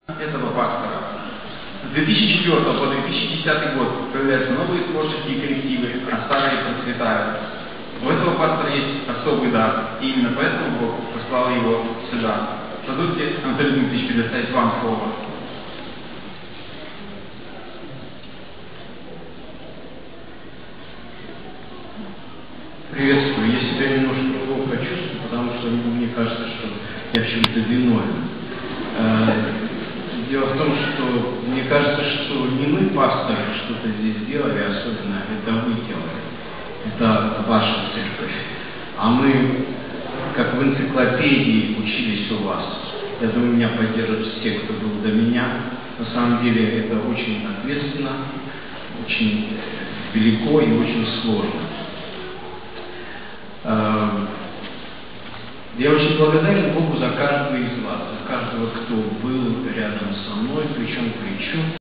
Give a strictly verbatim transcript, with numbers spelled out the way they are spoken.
этого пастора. С две тысячи четвёртого по две тысячи десятый год появляются новые творческие коллективы, а старые процветают. У этого пастора есть особый дар, и именно поэтому Бог послал его сюда. Позвольте, Анатолий Дмитриевич, предоставить вам слово. Приветствую. Я себя немножко плохо чувствую, потому что мне кажется, что я в чем-то виновен. Дело в том, что мне кажется, что не мы, пасторы, что-то здесь делали, особенно это вы делали. Это ваша церковь. А мы, как в энциклопедии, учились у вас. Я думаю, меня поддержат все, кто был до меня. На самом деле это очень ответственно, очень велико и очень сложно. Я очень благодарен Богу за каждого из вас, за каждого, кто был рядом со мной, плечом к плечу.